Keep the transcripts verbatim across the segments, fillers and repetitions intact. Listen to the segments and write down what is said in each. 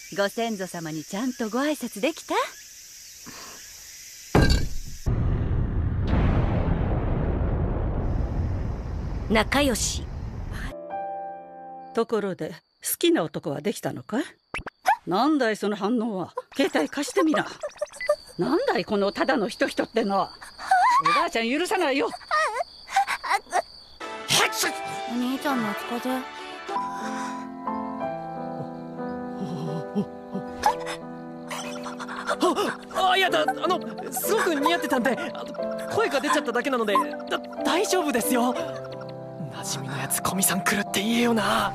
ご先祖様にちゃんとご挨拶できた？ 仲良し。 ところで好きな男はできたのかい？なんだいその反応は。携帯貸してみな。なんだいこのただの人人ってのは。おばあちゃん許さないよ。 お兄ちゃん懐かぜ。 ああ、いやだ、あのすごく似合ってたんで、あの声が出ちゃっただけなのでだ大丈夫ですよ。馴染みのやつ古見さん来るって言えよな。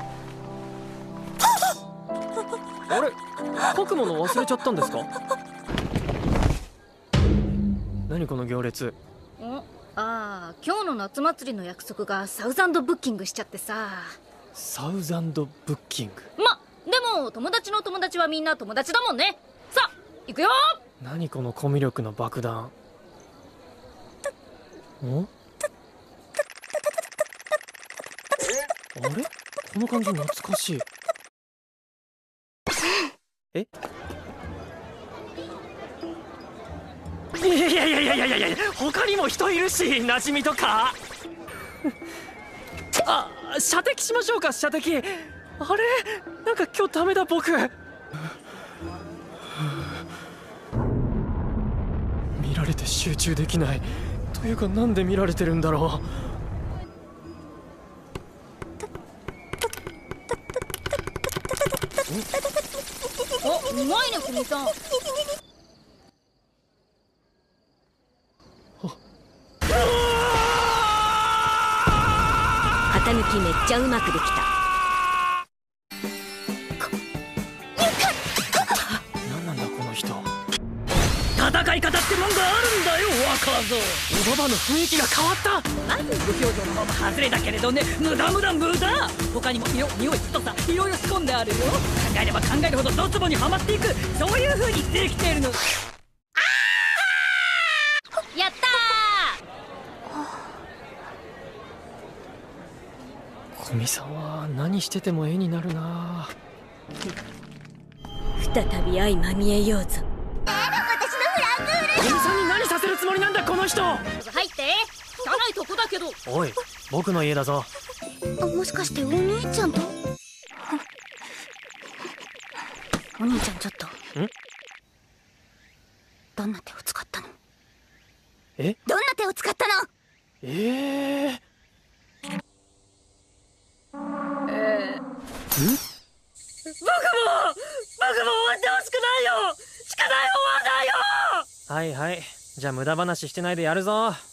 あれ、書くもの忘れちゃったんですか？何この行列。 ああ、今日の夏祭りの約束がサウザンドブッキングしちゃってさ。 サウザンドブッキング。 ま、でも友達の友達はみんな友達だもんね。さあ行くよ。 何このコミュ力の爆弾。ん？あれ、この感じ懐かしい。え？いやいやいやいやいやいや、他にも人いるし、馴染みとか。あ、射的しましょうか、射的。あれ、なんか今日ダメだ僕。見られて集中できない。というか、なんで見られてるんだろう。 お、うまいね古見さん。 型抜きめっちゃうまくできた。 何なんだこの人。 戦い方ってもんがあるんだよ若造。 おばばの雰囲気が変わった。 まず無表情のまま外れだけれどね、無駄無駄無駄。他にも色、匂い、太さ、いろいろ仕込んであるよ。考えれば考えるほどドツボにはまっていく、そういう風にできているの。 やったー。古見さんは何してても絵になるな。 再び相まみえようぞ。 古見さんに何させるつもりなんだこの人。 入って汚いとこだけど。 おい、僕の家だぞ。 もしかしてお兄ちゃんと？お兄ちゃんちょっと。 ん？ どんな手を使ったの？ え？ どんな手を使ったの？ ええー。 えー、ん？僕も僕も終わってほしくないよ。しかない終わんないよ。 はいはい、じゃあ無駄話してないでやるぞ。